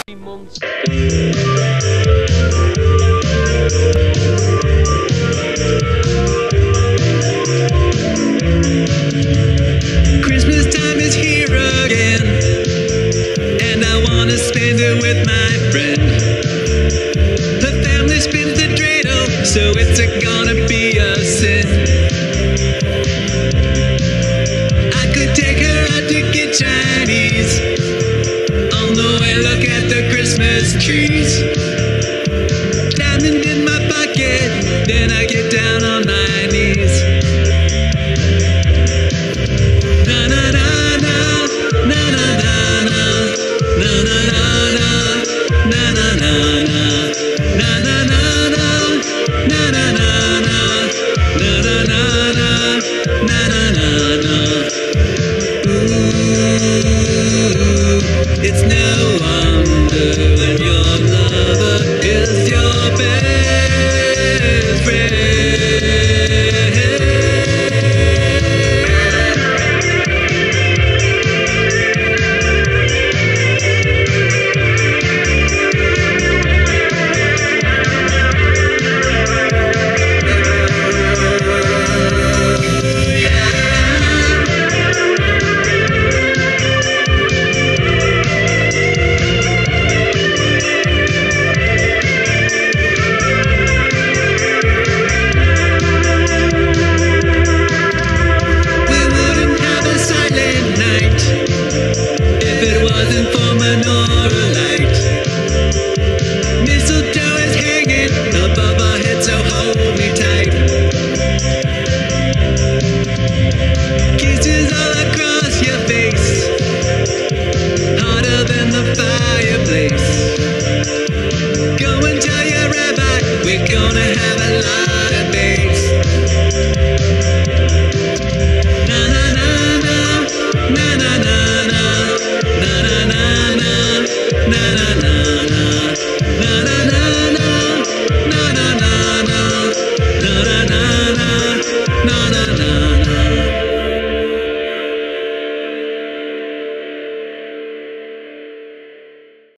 months. Christmas time is here again, and I wanna spend it with my friend. Her family spins the dreidel, so it's gonna be a sin. I could take her out to get Chinese. On the way, look at the Christmas trees. Diamond in my pocket, then I get down on my knees. Na na na na, na na na na, na na na na, na na na na, na na na na, na na na na, na na na na, na na na na. Ooh, it's no one.